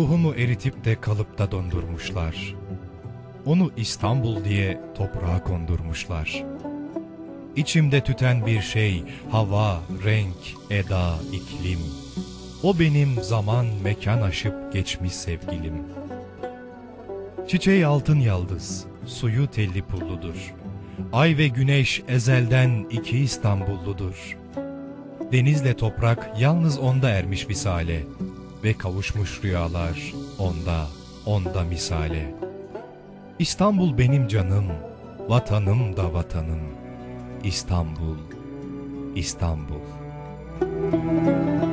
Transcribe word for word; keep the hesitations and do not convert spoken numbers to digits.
ruhumu eritip de kalıpta dondurmuşlar. Onu İstanbul diye toprağa kondurmuşlar. İçimde tüten bir şey, hava, renk, eda, iklim. O benim zaman, mekan aşıp geçmiş sevgilim. Çiçeği altın yaldız, suyu telli pulludur. Ay ve güneş ezelden iki İstanbulludur. Denizle toprak yalnız onda ermiş visale ve kavuşmuş rüyalar onda, onda misale. İstanbul benim canım, vatanım da vatanım. İstanbul, İstanbul.